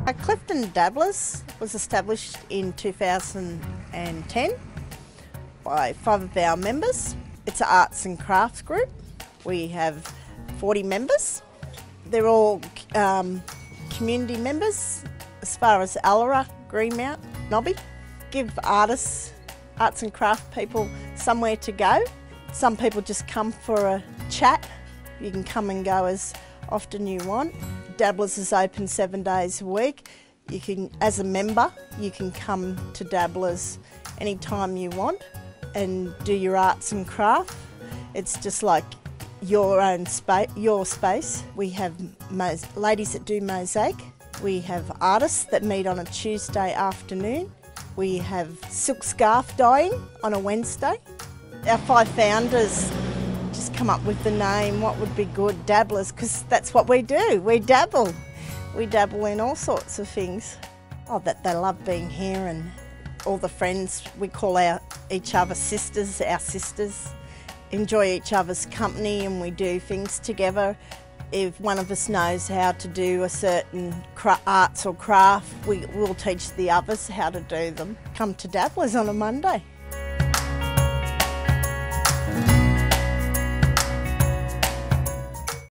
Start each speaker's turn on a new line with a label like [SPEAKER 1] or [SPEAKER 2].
[SPEAKER 1] Clifton Dabblers was established in 2010 by 5 of our members. It's an arts and crafts group. We have 40 members. They're all community members as far as Allera, Greenmount, Nobby. Give artists, arts and craft people somewhere to go. Some people just come for a chat. You can come and go as often you want. Dabblers is open 7 days a week. You can, as a member, you can come to Dabblers anytime you want and do your arts and craft. It's just like your own space, your space. We have ladies that do mosaic. We have artists that meet on a Tuesday afternoon. We have silk scarf dyeing on a Wednesday. Our 5 founders just come up with the name, what would be good, Dabblers, because that's what we do, we dabble. We dabble in all sorts of things. Oh, that they love being here, and all the friends, we call each other sisters, our sisters. Enjoy each other's company and we do things together. If one of us knows how to do a certain arts or craft, we'll teach the others how to do them. Come to Dabblers on a Monday.